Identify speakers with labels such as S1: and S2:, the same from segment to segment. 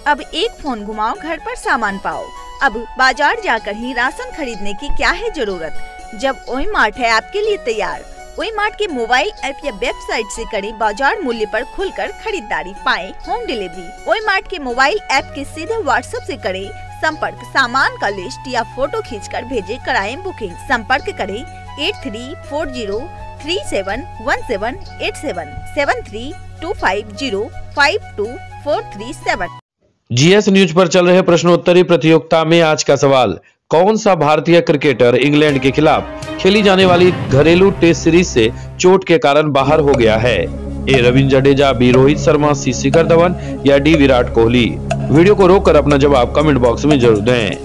S1: अब एक फोन घुमाओ, घर पर सामान पाओ। अब बाजार जाकर ही राशन खरीदने की क्या है जरूरत, जब ओई मार्ट है आपके लिए तैयार। ओई मार्ट के मोबाइल ऐप या वेबसाइट से करें बाजार मूल्य पर खुलकर खरीदारी, पाएं होम डिलीवरी। ओई मार्ट के मोबाइल ऐप के सीधे व्हाट्सएप से करें संपर्क, सामान का लिस्ट या फोटो खींचकर भेजे, कराएं बुकिंग। संपर्क करें 8340371787 7325052437।
S2: जीएस न्यूज पर चल रहे प्रश्नोत्तरी प्रतियोगिता में आज का सवाल, कौन सा भारतीय क्रिकेटर इंग्लैंड के खिलाफ खेली जाने वाली घरेलू टेस्ट सीरीज से चोट के कारण बाहर हो गया है? A Ravindra Jadeja, B Rohit Sharma, C Shikhar Dhawan या डी विराट कोहली? वीडियो को रोककर अपना जवाब कमेंट बॉक्स में जरूर दें।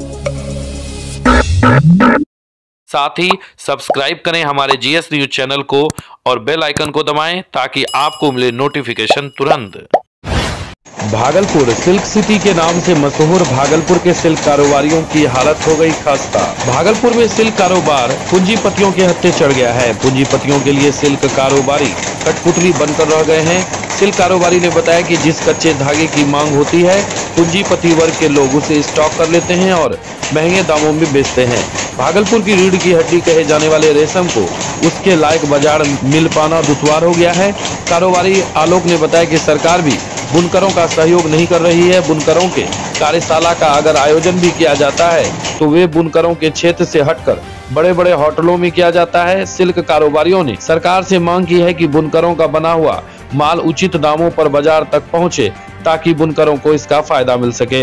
S2: साथ ही सब्सक्राइब करें हमारे जीएस न्यूज चैनल को और बेल आइकन को दबाएं ताकि आपको मिले नोटिफिकेशन तुरंत। भागलपुर सिल्क सिटी के नाम से मशहूर भागलपुर के सिल्क कारोबारियों की हालत हो गई खस्ता। भागलपुर में सिल्क कारोबार पूंजीपतियों के हत्थे चढ़ गया है। पूंजीपतियों के लिए सिल्क कारोबारी कठपुतली बनकर रह गए हैं। सिल्क कारोबारी ने बताया कि जिस कच्चे धागे की मांग होती है, पूंजीपति वर्ग के लोग उसे स्टॉक कर लेते हैं और महंगे दामों में बेचते हैं। भागलपुर की रीढ़ की हड्डी कहे जाने वाले रेशम को उसके लायक बाजार मिल पाना दुश्वार हो गया है। कारोबारी आलोक ने बताया कि सरकार भी बुनकरों का सहयोग नहीं कर रही है। बुनकरों के कार्यशाला का अगर आयोजन भी किया जाता है तो वे बुनकरों के क्षेत्र से हटकर बड़े बड़े होटलों में किया जाता है। सिल्क कारोबारियों ने सरकार से मांग की है कि बुनकरों का बना हुआ माल उचित दामों पर बाजार तक पहुंचे ताकि बुनकरों को इसका फायदा मिल सके।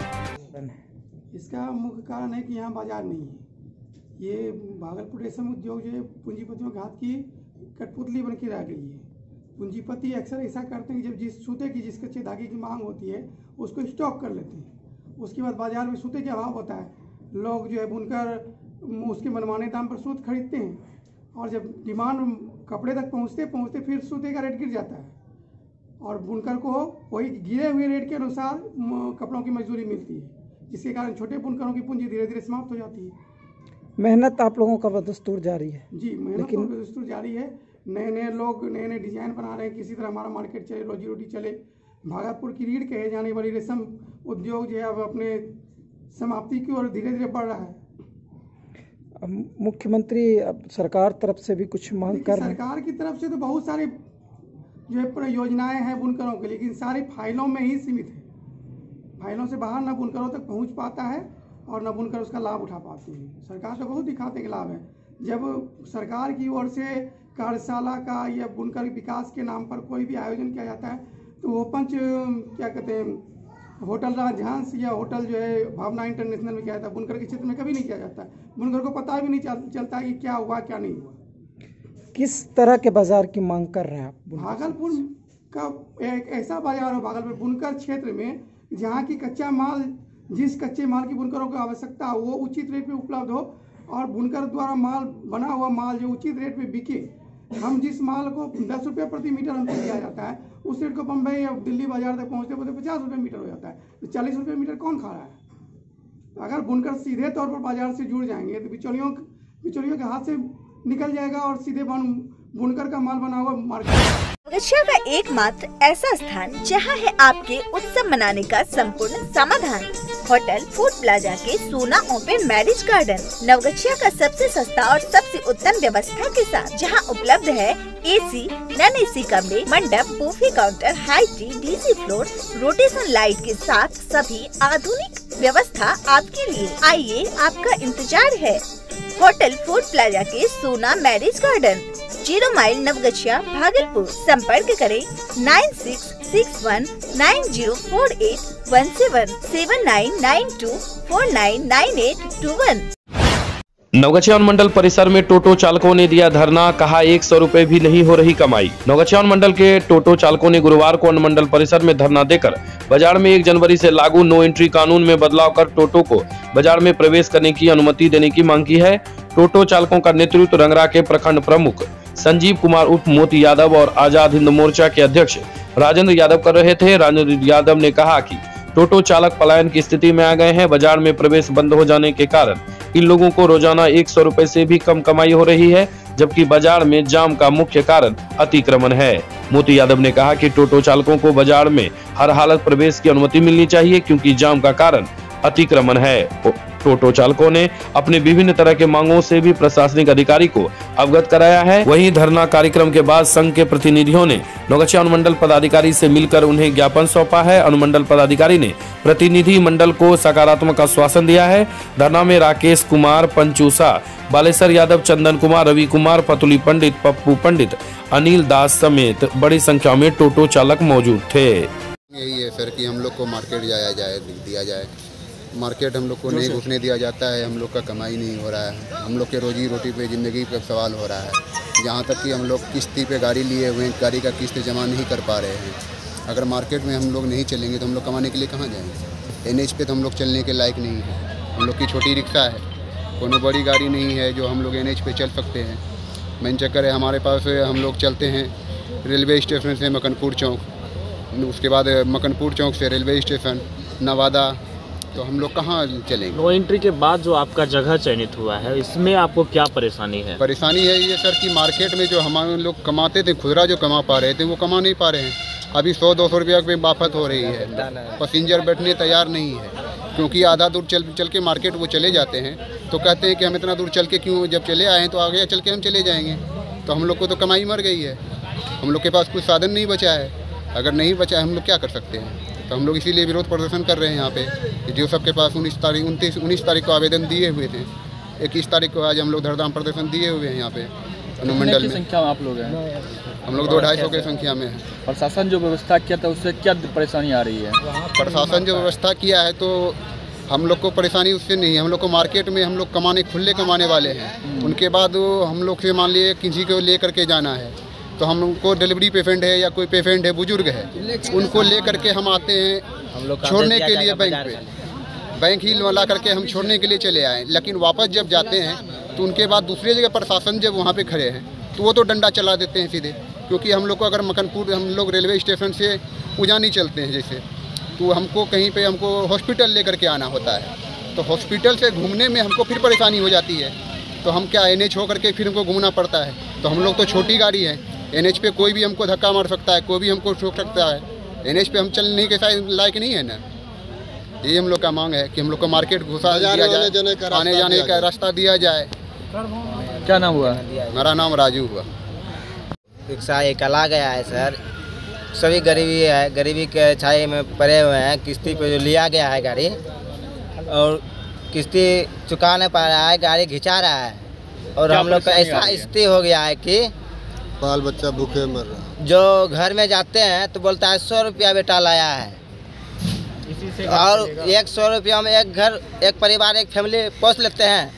S3: इसका मुख्य कारण है कि यहाँ बाजार नहीं है। ये भागलपुर रेशम उद्योग जो है पूंजीपतियों के हाथ की कठपुतली बन के रह गई है। पूंजीपति अक्सर ऐसा करते हैं कि जब जिस सूते की जिस कच्चे धागे की मांग होती है उसको स्टॉक कर लेते हैं। उसके बाद बाजार में सूते का अभाव होता है, लोग जो है बुनकर उसके मनमाने दाम पर सूत खरीदते हैं और जब डिमांड कपड़े तक पहुंचते पहुंचते फिर सूते का रेट गिर जाता है और बुनकर को वही गिरे हुए रेट के अनुसार कपड़ों की मजदूरी मिलती है, जिसके कारण छोटे बुनकरों की पूंजी धीरे धीरे समाप्त हो जाती है।
S4: मेहनत आप लोगों का बदस्तूर जारी है।
S3: जी, मेहनत तो बदस्तूर जारी है। नए नए लोग नए नए डिजाइन बना रहे हैं, किसी तरह हमारा मार्केट चले, रोजी रोटी चले। भागलपुर की रीढ़ कहे जाने वाली रेशम उद्योग जो है अब अपने समाप्ति की ओर धीरे धीरे बढ़ रहा है।
S4: मुख्यमंत्री अब सरकार तरफ से भी कुछ मांग कर रहे हैं।
S3: सरकार की तरफ से तो बहुत सारी जो है योजनाएं हैं बुनकरों के, लेकिन सारी फाइलों में ही सीमित है। फाइलों से बाहर न बुनकरों तक पहुंच पाता है और न बुनकर उसका लाभ उठा पाते हैं। सरकार तो बहुत दिखाते हैं लाभ है। जब सरकार की ओर से कार्यशाला का या बुनकर विकास के नाम पर कोई भी आयोजन किया जाता है तो वो क्या कहते हैं होटल राजहंस या होटल जो है भावना इंटरनेशनल में किया जाता है, बुनकर के क्षेत्र में कभी नहीं किया जाता है। बुनकर को पता भी नहीं चलता कि क्या हुआ क्या नहीं हुआ।
S4: किस तरह के बाजार की मांग कर रहे हैं आप?
S3: भागलपुर का एक ऐसा बाजार है भागलपुर बुनकर क्षेत्र में जहाँ की कच्चा माल, जिस कच्चे माल की बुनकरों को आवश्यकता हो वो उचित रेट पे उपलब्ध हो और बुनकर द्वारा माल बना हुआ माल जो उचित रेट पे बिके। हम जिस माल को 10 रुपये प्रति मीटर हमको दिया जाता है उस रेट को बम्बई या दिल्ली बाजार तक पहुँचते पहुँचते 50 रुपये मीटर हो जाता है, तो 40 रुपये मीटर कौन खा रहा है? अगर बुनकर सीधे तौर पर बाजार से जुड़ जाएंगे तो बिचौलियों के हाथ से निकल जाएगा और सीधे बुनकर का माल बना हुआ मार्केट।
S1: नवगछिया का एकमात्र ऐसा स्थान जहां है आपके उत्सव मनाने का संपूर्ण समाधान, होटल फूड प्लाजा के सोना ओपन मैरिज गार्डन। नवगछिया का सबसे सस्ता और सबसे उत्तम व्यवस्था के साथ जहां उपलब्ध है एसी, नॉन एसी कमरे, मंडप, buffet counter, high tea, DG floor, rotation light के साथ सभी आधुनिक व्यवस्था आपके लिए। आइए, आपका इंतजार है। होटल फूड प्लाजा के Sona marriage garden, 0 mile Navgachhia Bhagalpur. संपर्क करें 9661904817 7992499821।
S2: नवगछिया मंडल परिसर में टोटो चालकों ने दिया धरना, कहा 100 रुपए भी नहीं हो रही कमाई। नवगछिया मंडल के टोटो चालकों ने गुरुवार को मंडल परिसर में धरना देकर बाजार में 1 जनवरी से लागू नो एंट्री कानून में बदलाव कर टोटो को बाजार में प्रवेश करने की अनुमति देने की मांग की है। टोटो चालकों का नेतृत्व रंगरा के प्रखंड प्रमुख संजीव कुमार उर्फ मोती यादव और आजाद हिंद मोर्चा के अध्यक्ष राजेंद्र यादव कर रहे थे। राजेंद्र यादव ने कहा कि टोटो चालक पलायन की स्थिति में आ गए हैं। बाजार में प्रवेश बंद हो जाने के कारण इन लोगों को रोजाना 100 रुपए से भी कम कमाई हो रही है। जबकि बाजार में जाम का मुख्य कारण अतिक्रमण है। मोती यादव ने कहा कि टोटो चालकों को बाजार में हर हालत प्रवेश की अनुमति मिलनी चाहिए, क्योंकि जाम का कारण अतिक्रमण है। टोटो चालकों ने अपने विभिन्न तरह के मांगों से भी प्रशासनिक अधिकारी को अवगत कराया है। वहीं धरना कार्यक्रम के बाद संघ के प्रतिनिधियों ने नौगछिया अनुमंडल पदाधिकारी से मिलकर उन्हें ज्ञापन सौंपा है। अनुमंडल पदाधिकारी ने प्रतिनिधि मंडल को सकारात्मक आश्वासन दिया है। धरना में राकेश कुमार, पंचू शाह, बालेश्वर यादव, चंदन कुमार, रवि कुमार, पतुली पंडित, पप्पू पंडित, अनिल दास समेत बड़ी संख्या में टोटो चालक मौजूद थे।
S5: यही है सर कि हम लोग को मार्केट दिया जाए। मार्केट हम लोग को नहीं घुसने दिया जाता है। हम लोग का कमाई नहीं हो रहा है। हम लोग के रोजी रोटी पे ज़िंदगी का सवाल हो रहा है। जहाँ तक कि हम लोग किस्ती पे गाड़ी लिए हुए हैं, गाड़ी का किस्त जमा नहीं कर पा रहे हैं। अगर मार्केट में हम लोग नहीं चलेंगे तो हम लोग कमाने के लिए कहाँ जाएंगे। NH पे तो हम लोग चलने के लायक नहीं है। हम लोग की छोटी रिक्शा है, कोनो बड़ी गाड़ी नहीं है जो हम लोग NH पे चल सकते हैं। मेन चक्कर है हमारे पास, हम लोग चलते हैं रेलवे स्टेशन से मकनपुर चौक, उसके बाद मकनपुर चौक से रेलवे स्टेशन नवादा, तो हम लोग कहाँ चलेंगे।
S6: नो एंट्री के बाद जो आपका जगह चयनित हुआ है, इसमें आपको क्या परेशानी है?
S5: परेशानी है ये सर कि मार्केट में जो हमारे लोग कमाते थे, खुदरा जो कमा पा रहे थे वो कमा नहीं पा रहे हैं। अभी 100-200 रुपया पे बाफत हो रही है। पैसेंजर बैठने तैयार नहीं है, क्योंकि आधा दूर चल के मार्केट वो चले जाते हैं तो कहते हैं कि हम इतना दूर चल के क्यों, जब चले आए हैं तो आगे चल के हम चले जाएंगे। तो हम लोग को तो कमाई मर गई है। हम लोग के पास कुछ साधन नहीं बचा है। अगर नहीं बचा है हम लोग क्या कर सकते हैं। तो हम लोग इसीलिए विरोध प्रदर्शन कर रहे हैं यहाँ पे। जो सबके पास 19 तारीख को आवेदन दिए हुए थे, 21 तारीख को आज हम लोग धरना प्रदर्शन दिए हुए हैं यहाँ पे अनुमंडल में।
S7: संख्या में आप लोग हैं?
S5: हम लोग 200-250 की संख्या में हैं।
S7: प्रशासन जो व्यवस्था किया था उससे क्या परेशानी आ रही है?
S5: प्रशासन जो व्यवस्था किया है तो हम लोग को परेशानी उससे नहीं है। हम लोग को मार्केट में हम लोग खुले कमाने वाले हैं। उनके बाद हम लोग से मान लिए किसी को ले करके जाना है तो हमको डिलीवरी पेशेंट है या कोई पेशेंट है, बुजुर्ग है, उनको ले करके हम आते हैं छोड़ने के लिए बैंक ही ला करके हम छोड़ने के लिए चले आए। लेकिन वापस जब जाते हैं तो उनके बाद दूसरी जगह प्रशासन जब वहाँ पे खड़े हैं तो वो तो डंडा चला देते हैं सीधे। क्योंकि हम लोग को अगर मकनपुर, हम लोग रेलवे स्टेशन से पूजा नहीं चलते हैं जैसे, तो हमको कहीं पे हमको हॉस्पिटल लेकर के आना होता है। तो हॉस्पिटल से घूमने में हमको फिर परेशानी हो जाती है। तो हम क्या NH होकर के फिर हमको घूमना पड़ता है। तो हम लोग तो छोटी गाड़ी है, NH पे कोई भी हमको धक्का मार सकता है, कोई भी हमको ठोक सकता है। NH पे हम चलने के लायक नहीं है ना। ये हम लोग का मांग है कि हम लोग को मार्केट घुसा दिया जाए, आने जाने का रास्ता दिया जाए।
S7: क्या नाम हुआ?
S5: मेरा नाम राजू हुआ।
S8: रिक्शा एक अला गया है सर। सभी गरीबी है, गरीबी के छाए में पड़े हुए हैं। किस्ती पे जो लिया गया है गाड़ी और किस्ती चुका नहीं पा रहा है, गाड़ी घिंचा रहा है। और हम लोग का ऐसा स्थिति हो गया है कि
S5: बाल बच्चा भूखे मर रहा।
S8: जो घर में जाते हैं तो बोलता है 100 रुपया बेटा लाया है, और 100 रुपया में एक परिवार, एक फैमिली पोस लेते हैं।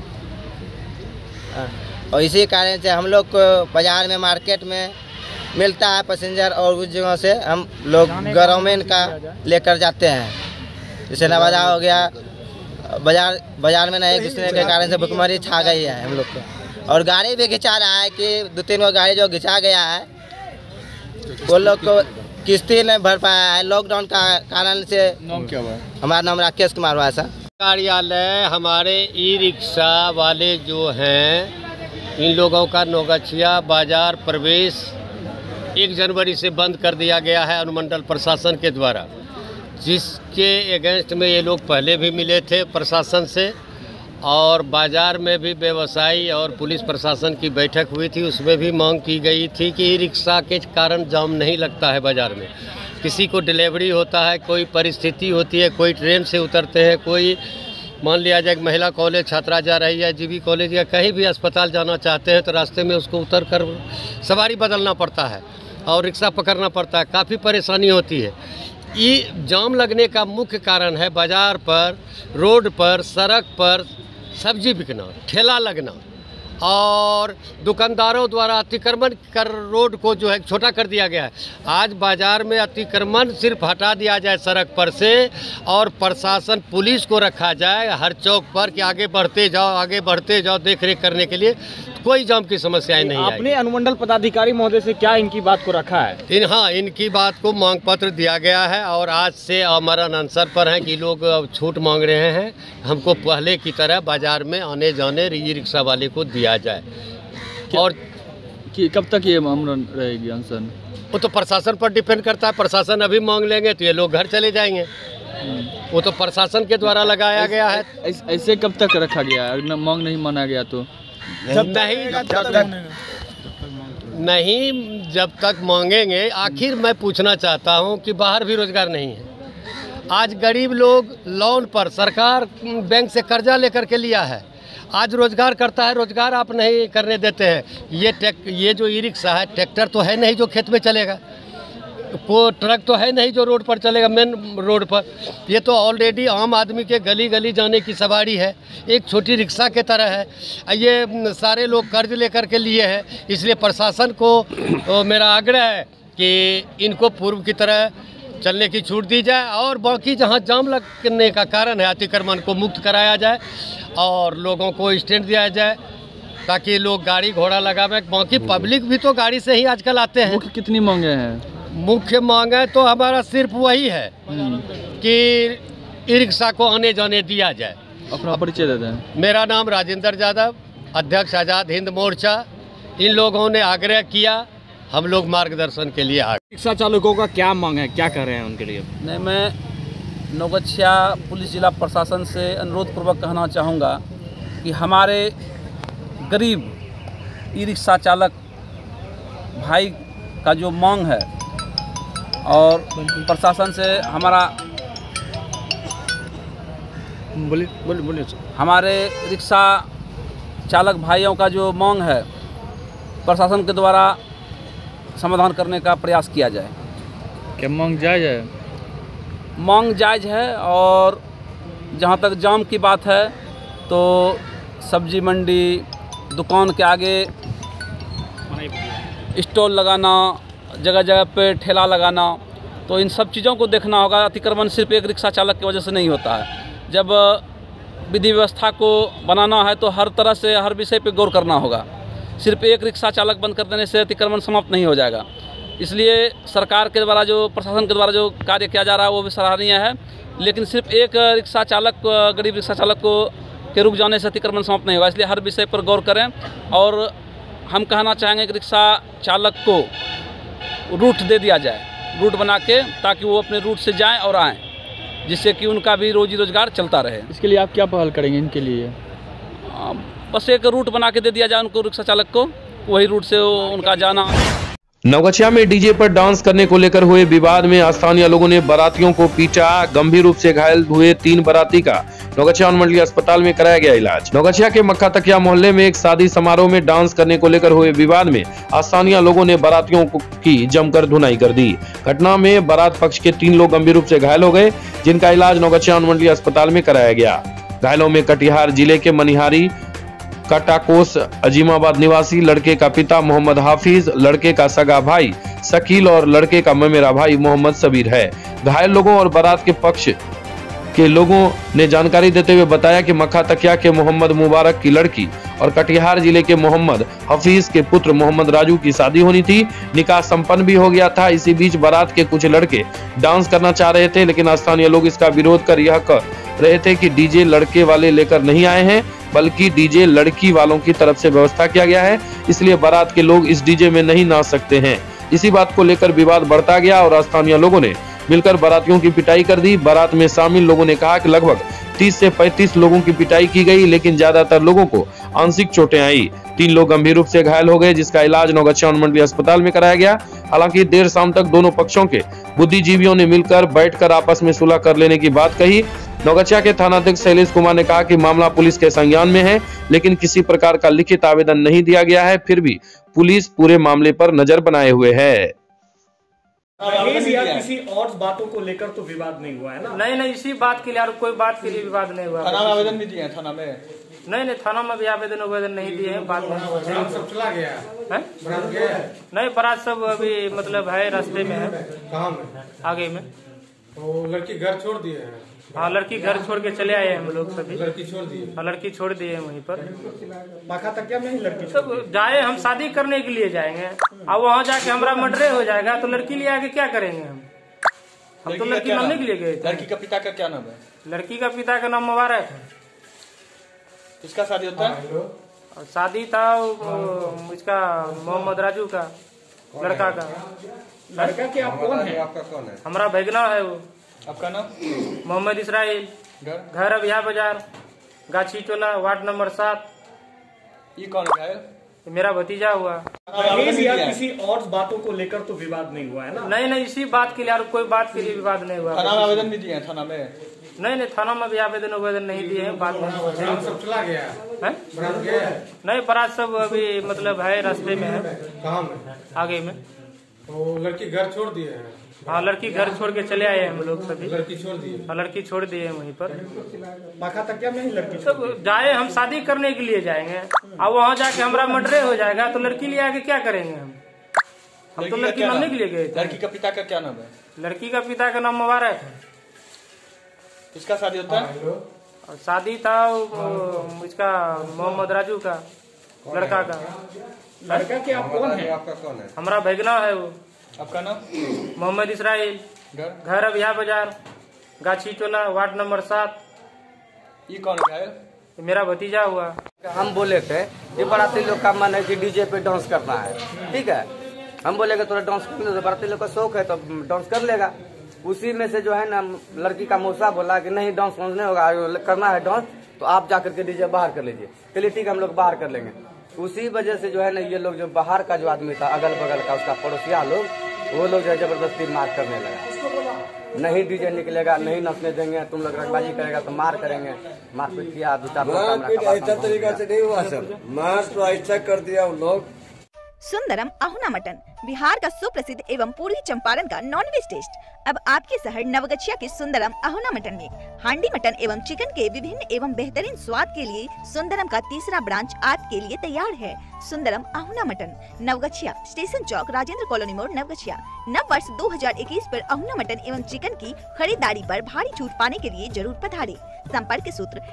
S8: और इसी कारण से हम लोग को बाजार में, मार्केट में मिलता है पैसेंजर, और उस जगह से हम लोग गवर्नमेंट का लेकर जाते हैं। जैसे नवादा हो गया, बाजार में नहीं घुसने के कारण से भुखमरी छा गई है हम लोग को। और गाड़ी भी घिंचा रहा है कि 2-3 गाड़ी जो घिंचा गया है वो लोग को किस्ती नहीं भर पाया है लॉकडाउन का कारण से।
S7: नाम क्या हुआ?
S8: हमारा नाम राकेश कुमार हुआ सर।
S9: कार्यालय हमारे ई-रिक्शा वाले जो हैं, इन लोगों का नौगछिया बाजार प्रवेश 1 जनवरी से बंद कर दिया गया है अनुमंडल प्रशासन के द्वारा, जिसके अगेंस्ट में ये लोग पहले भी मिले थे प्रशासन से। और बाज़ार में भी व्यवसायी और पुलिस प्रशासन की बैठक हुई थी, उसमें भी मांग की गई थी कि ई-रिक्शा के कारण जाम नहीं लगता है बाज़ार में। किसी को डिलीवरी होता है, कोई परिस्थिति होती है, कोई ट्रेन से उतरते हैं, कोई मान लिया जाए महिला कॉलेज छात्रा जा रही है, GB कॉलेज या कहीं भी अस्पताल जाना चाहते हैं तो रास्ते में उसको उतर कर सवारी बदलना पड़ता है और रिक्शा पकड़ना पड़ता है, काफ़ी परेशानी होती है। ये जाम लगने का मुख्य कारण है बाज़ार पर, रोड पर, सड़क पर सब्जी बिकना, ठेला लगना और दुकानदारों द्वारा अतिक्रमण कर रोड को जो है छोटा कर दिया गया है। आज बाज़ार में अतिक्रमण सिर्फ हटा दिया जाए सड़क पर से और प्रशासन पुलिस को रखा जाए हर चौक पर कि आगे बढ़ते जाओ देख रेख करने के लिए, कोई जाम की समस्याएं नहीं आएगी।
S6: आपने अनुमंडल पदाधिकारी महोदय से क्या इनकी बात को रखा है?
S9: हाँ, इनकी बात को मांग पत्र दिया गया है और आज से अमरण अनसर पर हैं कि लोग छूट मांग रहे हैं, हमको पहले की तरह बाज़ार में आने जाने ई-रिक्शा वाले को दिया जाए। और
S7: कि कब तक ये अमरन रहेगी अनशन?
S9: वो तो प्रशासन पर डिपेंड करता है। प्रशासन अभी मांग लेंगे तो ये लोग घर चले जाएंगे। वो तो प्रशासन के द्वारा लगाया गया है।
S7: ऐसे कब तक रखा गया है? अगर मांग नहीं माना गया तो
S9: जब तक मांगेंगे। आखिर मैं पूछना चाहता हूँ कि बाहर भी रोजगार नहीं है। आज गरीब लोग लोन पर, सरकार बैंक से कर्जा लेकर के लिया है, आज रोजगार करता है, रोजगार आप नहीं करने देते हैं। ये जो ई रिक्शा है, ट्रैक्टर तो है नहीं जो खेत में चलेगा, को ट्रक तो है नहीं जो रोड पर चलेगा, मेन रोड पर। ये तो ऑलरेडी आम आदमी के गली गली जाने की सवारी है, एक छोटी रिक्शा के तरह है। ये सारे लोग कर्ज लेकर के लिए हैं। इसलिए प्रशासन को मेरा आग्रह है कि इनको पूर्व की तरह चलने की छूट दी जाए और बाकी जहाँ जाम लगने का कारण है अतिक्रमण को मुक्त कराया जाए और लोगों को स्टैंड दिया जाए ताकि लोग गाड़ी घोड़ा लगावे। बाकी पब्लिक भी तो गाड़ी से ही आजकल आते हैं।
S7: कितनी मांगे हैं?
S9: मुख्य मांगे तो हमारा सिर्फ वही है कि ई रिक्शा को आने जाने दिया जाए।
S7: अपना परिचय दे दें।
S9: मेरा नाम राजेंद्र यादव, अध्यक्ष आज़ाद हिंद मोर्चा। इन लोगों ने आग्रह किया, हम लोग मार्गदर्शन के लिए आ गए।
S6: रिक्शा चालकों का क्या मांग है, क्या कर रहे हैं उनके लिए?
S10: नहीं, मैं नवगछिया पुलिस जिला प्रशासन से अनुरोध पूर्वक कहना चाहूँगा कि हमारे गरीब ई रिक्शा चालक भाई का जो मांग है और प्रशासन से हमारा
S6: बोलिए
S10: हमारे रिक्शा चालक भाइयों का जो मांग है प्रशासन के द्वारा समाधान करने का प्रयास किया जाए।
S7: क्या मांग जायज़ है?
S10: मांग जायज़ है। और जहाँ तक जाम की बात है तो सब्जी मंडी, दुकान के आगे स्टॉल लगाना, जगह जगह पे ठेला लगाना, तो इन सब चीज़ों को देखना होगा। अतिक्रमण सिर्फ एक रिक्शा चालक की वजह से नहीं होता है। जब विधि व्यवस्था को बनाना है तो हर तरह से हर विषय पे गौर करना होगा। सिर्फ एक रिक्शा चालक बंद कर देने से अतिक्रमण समाप्त नहीं हो जाएगा। इसलिए सरकार के द्वारा जो, प्रशासन के द्वारा जो कार्य किया जा रहा है वो भी सराहनीय है, लेकिन सिर्फ एक रिक्शा चालक, गरीब रिक्शा चालक को के रुक जाने से अतिक्रमण समाप्त नहीं होगा। इसलिए हर विषय पर गौर करें और हम कहना चाहेंगे कि रिक्शा चालक को रूट दे दिया जाए, रूट बना के, ताकि वो अपने रूट से जाएं और आएं, जिससे कि उनका भी रोजी रोजगार चलता रहे।
S7: इसके लिए आप क्या पहल करेंगे इनके लिए?
S10: बस एक रूट बना के दे दिया जाए उनको, रिक्शा चालक को, वही रूट से उनका जाना।
S2: नवगछिया में डीजे पर डांस करने को लेकर हुए विवाद में स्थानीय लोगों ने बारातियों को पीटा। गंभीर रूप से घायल हुए 3 बाराती का नवगछिया अनुमंडलीय अस्पताल में कराया गया इलाज। नवगछिया के मक्खा तकिया मोहल्ले में एक शादी समारोह में डांस करने को लेकर हुए विवाद में स्थानीय लोगों ने बारातियों की जमकर धुनाई कर दी। घटना में बारात पक्ष के 3 लोग गंभीर रूप से घायल हो गए, जिनका इलाज नवगछिया अनुमंडलीय अस्पताल में कराया गया। घायलों में कटिहार जिले के मनिहारी कटाकोस अजीमाबाद निवासी लड़के का पिता मोहम्मद हाफिज, लड़के का सगा भाई शकील और लड़के का ममेरा भाई मोहम्मद सबीर है। घायल लोगों और बारात के पक्ष के लोगों ने जानकारी देते हुए बताया कि मक्खा तकिया के मोहम्मद मुबारक की लड़की और कटिहार जिले के मोहम्मद हफीज के पुत्र मोहम्मद राजू की शादी होनी थी। निकाह संपन्न भी हो गया था। इसी बीच बारात के कुछ लड़के डांस करना चाह रहे थे, लेकिन स्थानीय लोग इसका विरोध कर यह कह रहे थे कि डीजे लड़के वाले लेकर नहीं आए हैं, बल्कि डीजे लड़की वालों की तरफ से व्यवस्था किया गया है, इसलिए बारात के लोग इस डीजे में नहीं नाच सकते हैं। इसी बात को लेकर विवाद बढ़ता गया और स्थानीय लोगों ने मिलकर बारातियों की पिटाई कर दी। बारात में शामिल लोगों ने कहा कि लगभग 30 से 35 लोगों की पिटाई की गई, लेकिन ज्यादातर लोगों को आंशिक चोटें आई। 3 लोग गंभीर रूप से घायल हो गए, जिसका इलाज नवगछिया अनुमंडलीय अस्पताल में कराया गया। हालांकि देर शाम तक दोनों पक्षों के बुद्धिजीवियों ने मिलकर बैठकर आपस में सुलह कर लेने की बात कही। नवगछिया के थानाध्यक्ष शैलेश कुमार ने कहा कि मामला पुलिस के संज्ञान में है, लेकिन किसी प्रकार का लिखित आवेदन नहीं दिया गया है। फिर भी पुलिस पूरे मामले पर नजर बनाए हुए है।
S11: किसी और बातों को लेकर तो विवाद नहीं हुआ है ना?
S12: नहीं, इसी बात के लिए और कोई बात के लिए विवाद नहीं हुआ।
S7: थाना में आवेदन भी दिए हैं? थाना में
S12: नहीं, थाना में भी आवेदन नहीं दिए हैं। बात
S11: सब चला गया है?
S12: नहीं, बारात सब अभी मतलब है, रास्ते में है।
S11: कहाँ में?
S12: आगे में।
S11: तो लड़की घर छोड़ दिए हैं?
S12: हाँ, लड़की घर छोड़ के चले आए हम लोग सभी।
S11: लड़की छोड़ दिए?
S12: हाँ, लड़की छोड़ दिए वहीं पर।
S11: मक्खा तकिया में ही लड़की
S12: सब जाए, हम शादी करने के लिए जाएंगे, अब वहाँ जाके हमारा मर्डर हो जाएगा तो लड़की ले आके क्या करेंगे हम तो लड़की मांगने के लिए गए थे।
S7: लड़की का पिता का क्या नाम है?
S12: लड़की का पिता का नाम मुबारक है।
S7: किसका शादी होता है?
S12: और शादी था इसका मोहम्मद राजू का लड़का का।
S11: लड़का के आप कौन है? आपका कौन है?
S12: हमारा भैगना है वो।
S11: आपका नाम?
S12: मोहम्मद इसराइल। घर अभिया बाजार, गाछी टोला, वार्ड नंबर 7।
S11: ये कौन है?
S12: मेरा भतीजा हुआ।
S11: किसी और बातों को लेकर तो विवाद नहीं हुआ है ना?
S12: नहीं, इसी बात के लिए, और कोई बात के लिए विवाद नहीं हुआ।
S11: थाना में आवेदन भी दिए हैं? थाना में
S12: नहीं, थाना में भी आवेदन नहीं दिए हैं। बात
S11: सब चला गया है?
S12: नहीं, बारात सब अभी मतलब है, रास्ते में है।
S11: कहाँ में?
S12: आगे में।
S11: तो लड़की घर छोड़ दिए हैं?
S12: हाँ, लड़की घर छोड़ के चले आए हम लोग सभी।
S11: लड़की छोड़ दिए?
S12: हाँ, लड़की छोड़ दिए वहीं पर।
S11: पाखा तक क्या में ही लड़की
S12: सब जाए, हम शादी करने के लिए जाएंगे। अब वहाँ जाके हमारा मर्डर हो जाएगा तो लड़की ले आके क्या करेंगे हम? तो लड़की मांगने के लिए गए थे।
S11: लड़की का पिता का क्या नाम है?
S12: लड़की का पिता का नाम मुबारक है।
S11: किसका शादी होता है?
S12: और शादी था इसका मोहम्मद राजू का लड़का का।
S11: लड़का के आप कौन है? आपका कौन है?
S12: हमारा भैगना है वो।
S11: आपका नाम?
S12: मोहम्मद इसराइल। घर अभिया बाजार, गाछी टोला, वार्ड नंबर 7।
S11: ये कौन है?
S12: मेरा भतीजा हुआ।
S8: हम बोले थे ये बाराती लोग का मन है कि डीजे पे डांस करना है, ठीक है। हम बोले कि थोड़ा डांस करने दो, बाराती लोग का शौक है तो डांस कर लेगा। उसी में से जो है ना लड़की का मौसा बोला कि नहीं डांस नहीं होगा, करना है डांस तो आप जाकर के डीजे बाहर कर लीजिए। चलिए ठीक है, हम लोग बाहर कर लेंगे। उसी वजह से जो है ना ये लोग जो बाहर का जो आदमी था, अगल बगल का उसका पड़ोसिया लोग, वो लोग जो जबरदस्ती मार करने लगा। नहीं डीजे निकलेगा, नहीं नचने देंगे, तुम लोग रंगबाजी करेगा तो मार करेंगे। मारपीट किया, 2-4
S13: ऐसा तरीका से नहीं हुआ सर, मार तो ऐसा कर दिया उन लोग।
S1: सुंदरम अहुना मटन, बिहार का सुप्रसिद्ध एवं पूर्वी चंपारण का नॉनवेज टेस्ट अब आपके शहर नवगछिया के सुंदरम अहुना मटन में। हांडी मटन एवं चिकन के विभिन्न एवं बेहतरीन स्वाद के लिए सुंदरम का तीसरा ब्रांच आपके लिए तैयार है। Sundaram Ahuna mutton, Navgachhia, station Chowk, Rajendra colony मोड़, नवगछिया। नव वर्ष 2021 पर अहुना मटन एवं चिकन की खरीदारी पर भारी छूट पाने के लिए जरूर पधारें। संपर्क सूत्र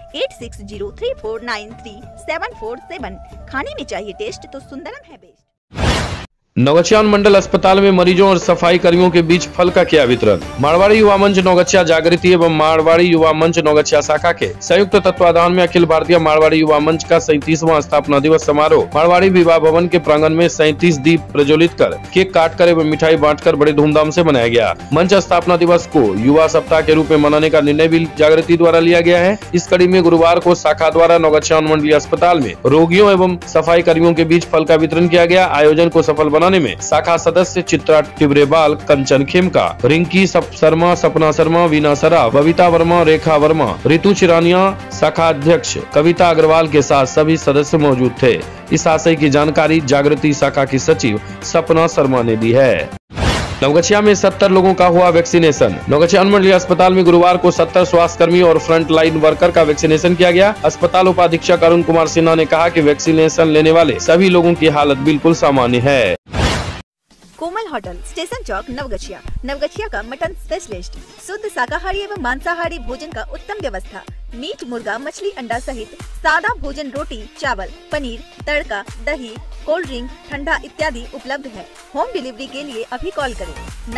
S1: 8603493747। खाने में चाहिए टेस्ट तो सुंदरम है बेस्ट।
S2: नौगछिया मंडल अस्पताल में मरीजों और सफाई कर्मियों के बीच फल का किया वितरण। मारवाड़ी युवा मंच नौगछिया जागृति एवं मारवाड़ी युवा मंच नौगछिया शाखा के संयुक्त तत्वाधान में अखिल भारतीय मारवाड़ी युवा मंच का 37वां स्थापना दिवस समारोह मारवाड़ी विवाह भवन के प्रांगण में 37 दीप प्रज्वलित कर, केक काटकर एवं मिठाई बांटकर बड़े धूमधाम से मनाया गया। मंच स्थापना दिवस को युवा सप्ताह के रूप में मनाने का निर्णय भी जागृति द्वारा लिया गया है। इस कड़ी में गुरुवार को शाखा द्वारा नौगछिया मंडलीय अस्पताल में रोगियों एवं सफाई कर्मियों के बीच फल का वितरण किया गया। आयोजन को सफल बनाने में शाखा सदस्य चित्रा टिबरेबाल, कंचन खेमका, रिंकी शर्मा, सपना शर्मा, वीना सराफ, बबीता वर्मा, रेखा वर्मा, ऋतु चिरानिया, शाखा अध्यक्ष कविता अग्रवाल के साथ सभी सदस्य मौजूद थे। इस आशय की जानकारी जागृति शाखा की सचिव सपना शर्मा ने दी है। नवगछिया में 70 लोगों का हुआ वैक्सीनेशन। नवगछिया मंडलीय अस्पताल में गुरुवार को 70 स्वास्थ्य कर्मी और फ्रंट लाइन वर्कर का वैक्सीनेशन किया गया। अस्पताल उपाधीक्षक अरुण कुमार सिन्हा ने कहा कि वैक्सीनेशन लेने वाले सभी लोगों की हालत बिल्कुल सामान्य है।
S1: Komal hotel, station Chowk, Navgachhia. नवगछिया का मटन स्पेशलिस्ट, शुद्ध शाकाहारी एवं मांसाहारी भोजन का उत्तम व्यवस्था। मीट, मुर्गा, मछली, अंडा सहित सादा भोजन, रोटी, चावल, पनीर, तड़का, दही, कोल्ड ड्रिंक, ठंडा इत्यादि उपलब्ध है। होम डिलीवरी के लिए अभी कॉल करें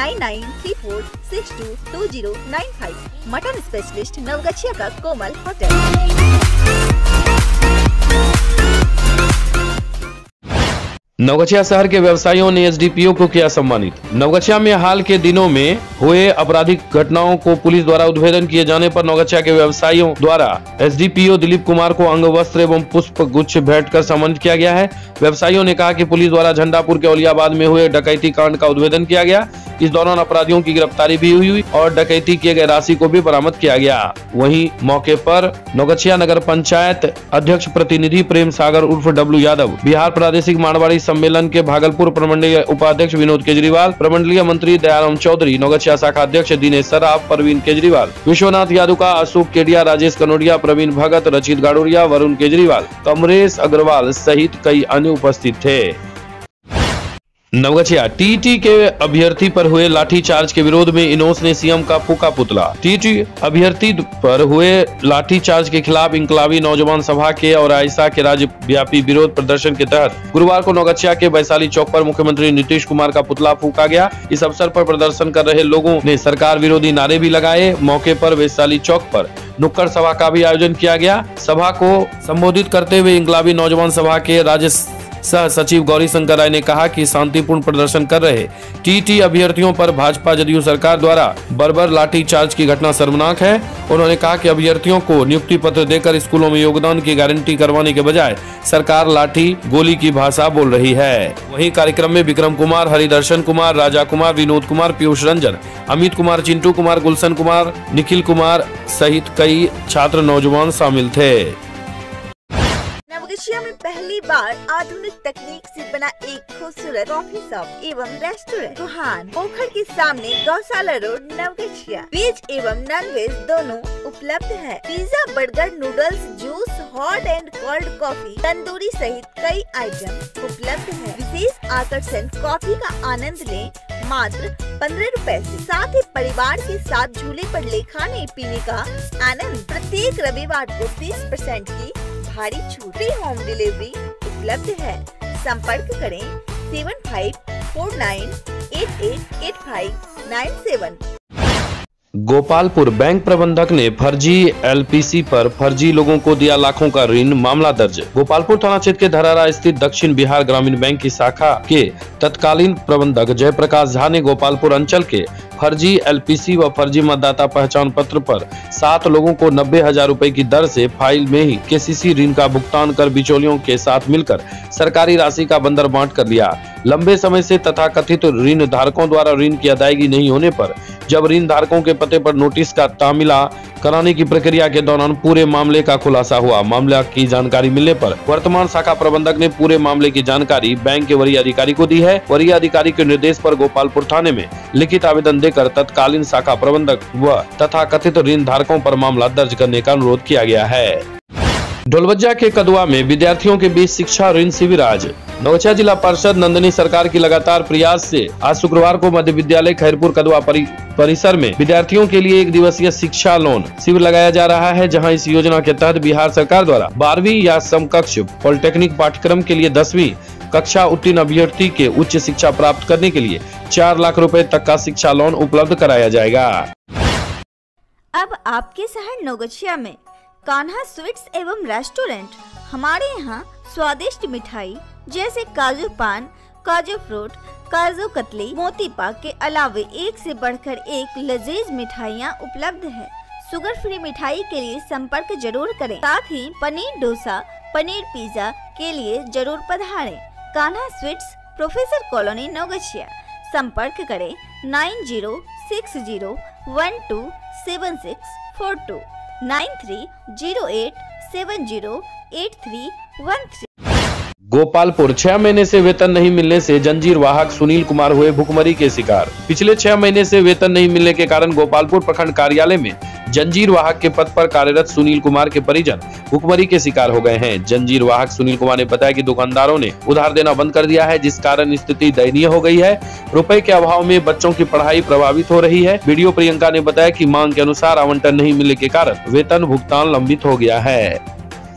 S1: 9934622095। मटन स्पेशलिस्ट नवगछिया का कोमल होटल।
S2: नवगछिया शहर के व्यवसायियों ने एसडीपीओ को किया सम्मानित। नवगछिया में हाल के दिनों में हुए आपराधिक घटनाओं को पुलिस द्वारा उद्भेदन किए जाने पर नवगछिया के व्यवसायियों द्वारा एसडीपीओ दिलीप कुमार को अंग वस्त्र एवं पुष्प गुच्छ भेंट कर सम्मानित किया गया है। व्यवसायियों ने कहा कि पुलिस द्वारा झंडापुर के औलियाबाद में हुए डकैती कांड का उद्भेदन किया गया। इस दौरान अपराधियों की गिरफ्तारी भी हुई और डकैती किए गए राशि को भी बरामद किया गया। वहीं मौके पर नवगछिया नगर पंचायत अध्यक्ष प्रतिनिधि प्रेम सागर उर्फ डब्लू यादव, बिहार प्रादेशिक मारवाड़ी सम्मेलन के भागलपुर प्रमंडलीय उपाध्यक्ष विनोद केजरीवाल, प्रमंडलीय मंत्री दयाराम चौधरी, नवगछिया शाखा अध्यक्ष दिनेश सराफ, परवीन केजरीवाल, विश्वनाथ यादुका, अशोक केडिया, राजेश कनोडिया, प्रवीण भगत, रचित गाडोरिया, वरुण केजरीवाल, कमरेश अग्रवाल सहित कई अन्य उपस्थित थे। नवगछिया टीटी के अभ्यर्थी पर हुए लाठीचार्ज के विरोध में इनोस ने सीएम का फूका पुतला। टीटी अभ्यर्थी पर हुए लाठीचार्ज के खिलाफ इंकलाबी नौजवान सभा के और आइसा के राज्यव्यापी विरोध प्रदर्शन के तहत गुरुवार को नवगछिया के वैशाली चौक पर मुख्यमंत्री नीतीश कुमार का पुतला फूका गया। इस अवसर पर प्रदर्शन कर रहे लोगों ने सरकार विरोधी नारे भी लगाए। मौके पर वैशाली चौक पर नुक्कड़ सभा का भी आयोजन किया गया। सभा को संबोधित करते हुए इंकलाबी नौजवान सभा के राज्य सह सचिव गौरी शंकर राय ने कहा कि शांतिपूर्ण प्रदर्शन कर रहे टीटी अभ्यर्थियों पर भाजपा जदयू सरकार द्वारा बर्बर लाठीचार्ज की घटना शर्मनाक है। उन्होंने कहा कि अभ्यर्थियों को नियुक्ति पत्र देकर स्कूलों में योगदान की गारंटी करवाने के बजाय सरकार लाठी गोली की भाषा बोल रही है। वहीं कार्यक्रम में विक्रम कुमार, हरिदर्शन कुमार, राजा कुमार, विनोद कुमार, पीयूष रंजन, अमित कुमार, चिंटू कुमार, गुलशन कुमार, निखिल कुमार सहित कई छात्र नौजवान शामिल थे।
S1: नवगछिया में पहली बार आधुनिक तकनीक से बना एक खूबसूरत कॉफी शॉप एवं रेस्टोरेंट सुहान पोखर के सामने गौशाला रोड नवगछिया। वेज एवं नॉन वेज दोनों उपलब्ध है। Pizza, burger, noodles, juice, hot and cold coffee, tandoori सहित कई आइटम उपलब्ध है। विशेष आकर्षण कॉफी का आनंद लें मात्र 15 रुपए से। साथ ही परिवार के साथ झूले पर ले खाने पीने का आनंद। प्रत्येक रविवार को 30% की भारी छूट। फ्री होम डिलीवरी उपलब्ध है। संपर्क करें 7549888597।
S2: गोपालपुर बैंक प्रबंधक ने फर्जी एलपीसी पर फर्जी लोगों को दिया लाखों का ऋण, मामला दर्ज। गोपालपुर थाना क्षेत्र के धरारा स्थित दक्षिण बिहार ग्रामीण बैंक की शाखा के तत्कालीन प्रबंधक जयप्रकाश झा ने गोपालपुर अंचल के फर्जी एलपीसी व फर्जी मतदाता पहचान पत्र पर 7 लोगों को 90,000 रुपए की दर से फाइल में ही केसीसी ऋण का भुगतान कर बिचौलियों के साथ मिलकर सरकारी राशि का बंदर बांट कर लिया। लंबे समय से तथाकथित ऋण धारकों द्वारा ऋण की अदायगी नहीं होने पर जब ऋण धारकों के पते पर नोटिस का तामीला कराने की प्रक्रिया के दौरान पूरे मामले का खुलासा हुआ। मामले की जानकारी मिलने पर वर्तमान शाखा प्रबंधक ने पूरे मामले की जानकारी बैंक के वरीय अधिकारी को दी है। वरीय अधिकारी के निर्देश पर गोपालपुर थाने में लिखित आवेदन देकर तत्कालीन शाखा प्रबंधक व तथाकथित ऋण धारकों पर मामला दर्ज करने का अनुरोध किया गया है। ढोलवज्जा के कदवा में विद्यार्थियों के बीच शिक्षा ऋण शिविर आज। नवगछिया जिला परिषद नंदनी सरकार की लगातार प्रयास से आज शुक्रवार को मध्य विद्यालय खैरपुर कदवा परिसर में विद्यार्थियों के लिए 1 दिवसीय शिक्षा लोन शिविर लगाया जा रहा है, जहां इस योजना के तहत बिहार सरकार द्वारा 12वीं या समकक्ष पॉलिटेक्निक पाठ्यक्रम के लिए 10वीं कक्षा उत्तीर्ण अभ्यर्थी के उच्च शिक्षा प्राप्त करने के लिए 4 लाख रुपए तक का शिक्षा लोन उपलब्ध कराया जाएगा।
S1: अब आपके शहर नवगछिया में कान्हा स्वीट्स एवं रेस्टोरेंट। हमारे यहाँ स्वादिष्ट मिठाई जैसे काजू पान, काजू फ्रूट, काजू कतली, मोती पाक के अलावे एक से बढ़कर एक लजीज मिठाइयाँ उपलब्ध है। शुगर फ्री मिठाई के लिए संपर्क जरूर करें। साथ ही पनीर डोसा, पनीर पिज्जा के लिए जरूर पधारें। Kanha sweets, professor colony Naugachia. संपर्क करें 9060127642 9308708313।
S2: गोपालपुर 6 महीने से वेतन नहीं मिलने से जंजीर वाहक सुनील कुमार हुए भुखमरी के शिकार। पिछले 6 महीने से वेतन नहीं मिलने के कारण गोपालपुर प्रखंड कार्यालय में जंजीर वाहक के पद पर कार्यरत सुनील कुमार के परिजन भुखमरी के शिकार हो गए हैं। जंजीर वाहक सुनील कुमार ने बताया कि दुकानदारों ने उधार देना बंद कर दिया है, जिस कारण स्थिति दयनीय हो गई है। रुपए के अभाव में बच्चों की पढ़ाई प्रभावित हो रही है। वीडियो प्रियंका ने बताया कि मांग के अनुसार आवंटन नहीं मिलने के कारण वेतन भुगतान लंबित हो गया है।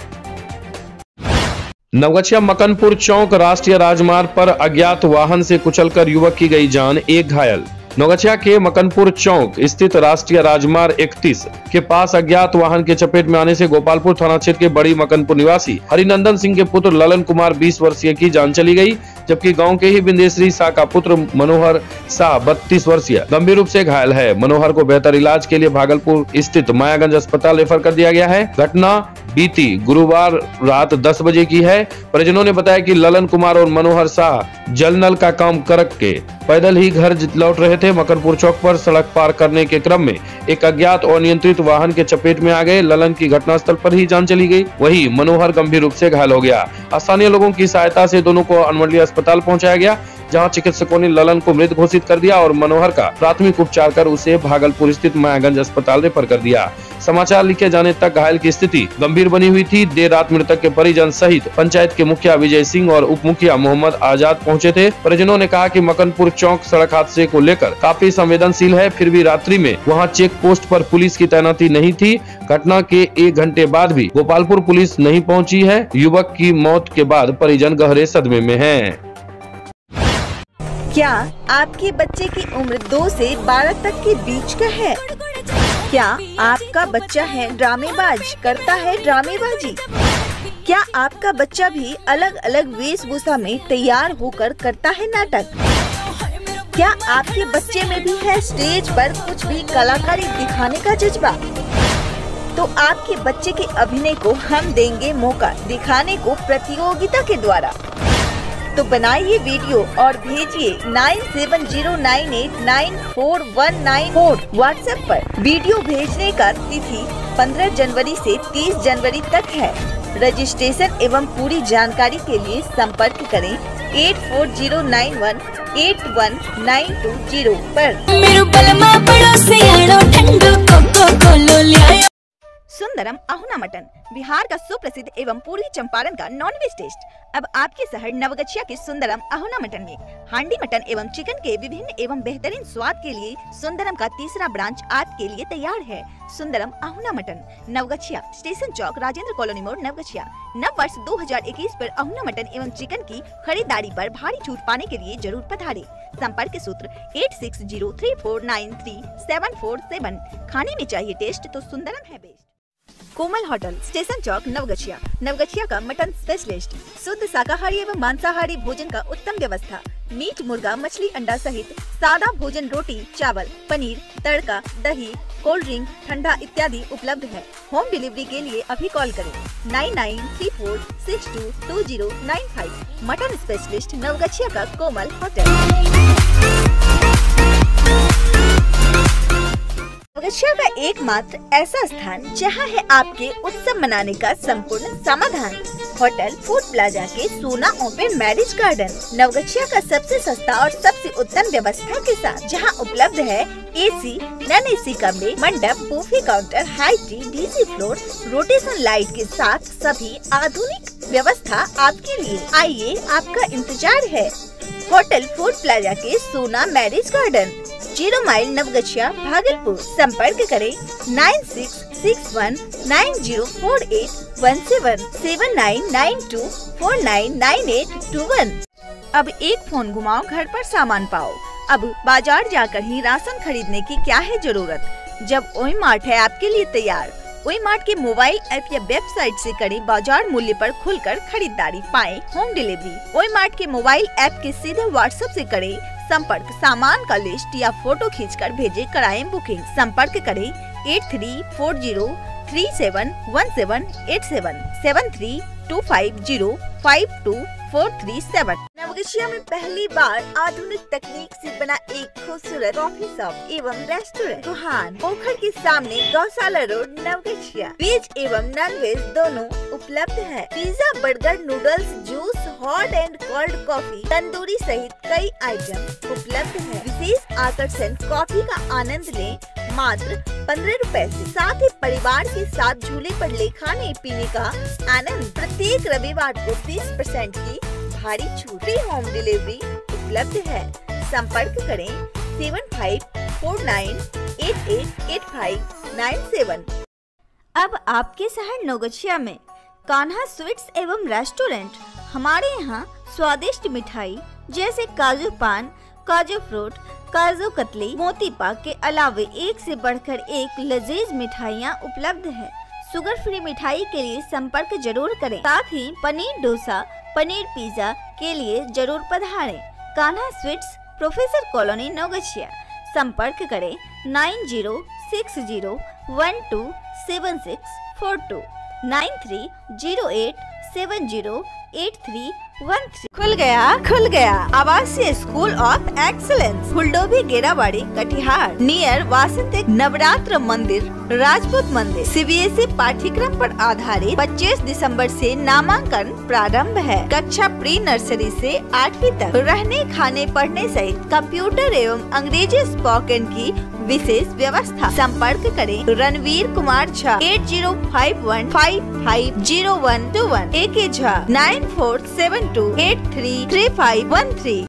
S2: नवगछिया मकनपुर चौक राष्ट्रीय राजमार्ग पर अज्ञात वाहन से कुचलकर युवक की गई जान, 1 घायल। नवगछिया के मकनपुर चौक स्थित राष्ट्रीय राजमार्ग 31 के पास अज्ञात वाहन के चपेट में आने से गोपालपुर थाना क्षेत्र के बड़ी मकनपुर निवासी हरिनंदन सिंह के पुत्र ललन कुमार 20 वर्षीय की जान चली गई, जबकि गांव के ही बिंदेश्वरी शाह का पुत्र मनोहर शाह 32 वर्षीय गंभीर रूप से घायल है। मनोहर को बेहतर इलाज के लिए भागलपुर स्थित मायागंज अस्पताल रेफर कर दिया गया है। घटना बीती गुरुवार रात 10 बजे की है। परिजनों ने बताया कि ललन कुमार और मनोहर शाह जल नल का काम करके पैदल ही घर लौट रहे थे। मकनपुर चौक पर सड़क पार करने के क्रम में एक अज्ञात और अनियंत्रित वाहन के चपेट में आ गए। ललन की घटनास्थल पर ही जान चली गई, वही मनोहर गंभीर रूप से घायल हो गया। स्थानीय लोगों की सहायता से दोनों को अनुमंडलीय अस्पताल पहुंचाया गया, जहां चिकित्सकों ने ललन को मृत घोषित कर दिया और मनोहर का प्राथमिक उपचार कर उसे भागलपुर स्थित मायागंज अस्पताल रेफर कर दिया। समाचार लिखे जाने तक घायल की स्थिति गंभीर बनी हुई थी। देर रात मृतक के परिजन सहित पंचायत के मुखिया विजय सिंह और उप मुखिया मोहम्मद आजाद पहुंचे थे। परिजनों ने कहा कि मकनपुर चौक सड़क हादसे को लेकर काफी संवेदनशील है, फिर भी रात्रि में वहां चेक पोस्ट पर पुलिस की तैनाती नहीं थी। घटना के 1 घंटे बाद भी गोपालपुर पुलिस नहीं पहुंची है। युवक की मौत के बाद परिजन गहरे सदमे में हैं।
S1: क्या आपके बच्चे की उम्र 2 से 12 तक के बीच का है? क्या आपका बच्चा है ड्रामेबाज, करता है ड्रामेबाजी? क्या आपका बच्चा भी अलग अलग वेशभूषा में तैयार होकर करता है नाटक? क्या आपके बच्चे में भी है स्टेज पर कुछ भी कलाकारी दिखाने का जज्बा? तो आपके बच्चे के अभिनय को हम देंगे मौका दिखाने को प्रतियोगिता के द्वारा। तो बनाइए वीडियो और भेजिए 9709894194 व्हाट्सएप पर। वीडियो भेजने का तिथि 15 जनवरी से 30 जनवरी तक है। रजिस्ट्रेशन एवं पूरी जानकारी के लिए संपर्क करें 8409181920 पर। सुंदरम अहुना मटन बिहार का सुप्रसिद्ध एवं पूर्वी चंपारण का नॉनवेज टेस्ट अब आपके शहर नवगछिया के सुंदरम अहुना मटन में हांडी मटन एवं चिकन के विभिन्न एवं बेहतरीन स्वाद के लिए सुंदरम का तीसरा ब्रांच आपके लिए तैयार है। Sundaram Ahuna mutton, Navgachhia, station Chowk, Rajendra colony मोड़, नवगछिया। नव वर्ष 2021 पर अहुना मटन एवं चिकन की खरीदारी पर भारी छूट पाने के लिए जरूर पधारें। संपर्क सूत्र 8603493747। खाने में चाहिए टेस्ट तो सुंदरम है best. Komal hotel, station Chowk, Navgachhia. Navgachhia का मटन स्पेशलिस्ट, शुद्ध शाकाहारी एवं मांसाहारी भोजन का उत्तम व्यवस्था। मीट, मुर्गा, मछली, अंडा सहित सादा भोजन, रोटी, चावल, पनीर, तड़का, दही, कोल्ड ड्रिंक, ठंडा इत्यादि उपलब्ध है। होम डिलीवरी के लिए अभी कॉल करें 9934622095। मटन स्पेशलिस्ट नवगछिया का कोमल होटल। नवगछिया का एकमात्र ऐसा स्थान जहां है आपके उत्सव मनाने का संपूर्ण समाधान। होटल फूड प्लाजा के सोना ओपन मैरिज गार्डन, नवगछिया का सबसे सस्ता और सबसे उत्तम व्यवस्था के साथ, जहां उपलब्ध है एसी, नॉन एसी कमरे, मंडप, buffet counter, high tea, DC floor, rotation light के साथ सभी आधुनिक व्यवस्था आपके लिए। आइए, आपका इंतजार है। होटल फूड प्लाजा के Sona marriage garden, 0 mile, Navgachhia, Bhagalpur. संपर्क करें 9661904817 7992499821। अब एक फोन घुमाओ, घर पर सामान पाओ। अब बाजार जाकर ही राशन खरीदने की क्या है जरूरत, जब ओई मार्ट है आपके लिए तैयार। ओई मार्ट के मोबाइल ऐप या वेबसाइट से करें बाजार मूल्य पर खुलकर खरीदारी, पाएं होम डिलीवरी। ओई मार्ट के मोबाइल ऐप के सीधे व्हाट्सएप से करें संपर्क, सामान का लिस्ट या फोटो खींचकर भेजे, कराएं बुकिंग। संपर्क करें 8340371787 7325052437। नवगछिया में पहली बार आधुनिक तकनीक से बना एक खूबसूरत कॉफी शॉप एवं रेस्टोरेंट रुहान, पोखर के सामने, गौशाला रोड, नवगछिया। वेज एवं नॉन वेज दोनों उपलब्ध है। Pizza, burger, noodles, juice, hot and cold coffee, tandoori सहित कई आइटम उपलब्ध है। विशेष आकर्षण कॉफी का आनंद लें मात्र 15 रुपए से। साथ ही परिवार के साथ झूले पर ले खाने पीने का आनंद। प्रत्येक रविवार को 30% की भारी छूट। फ्री होम डिलीवरी उपलब्ध है। संपर्क करें 7549888597। अब आपके शहर नवगछिया में कान्हा स्वीट्स एवं रेस्टोरेंट। हमारे यहाँ स्वादिष्ट मिठाई जैसे काजू पान, काजू फ्रूट, काजू कतली, मोती पाक के अलावे एक से बढ़कर एक लजीज मिठाइयाँ उपलब्ध है। शुगर फ्री मिठाई के लिए संपर्क जरूर करें। साथ ही पनीर डोसा, पनीर पिज्जा के लिए जरूर पधारें। Kanha sweets, professor colony, Naugachia. संपर्क करें 9060127642 93087083 खुल गया आवासीय school of excellence Fuldobhi Gerabari Katihar near वासंतिक नवरात्र मंदिर राजपूत मंदिर। CBSE पाठ्यक्रम पर आधारित 25 दिसंबर से नामांकन प्रारंभ है। कक्षा प्री नर्सरी से 8वीं तक रहने खाने पढ़ने सहित कंप्यूटर एवं अंग्रेजी स्पोकन की विशेष व्यवस्था। संपर्क करें रणवीर कुमार झा 8051550121 AK झा 9472833513।